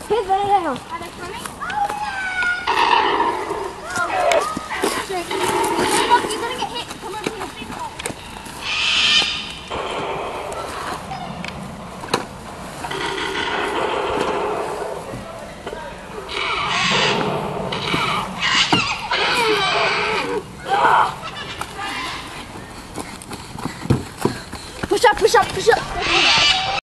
Here's right now. Are they coming? Look, you're gonna get hit. Come over here. Push up, push up, push up.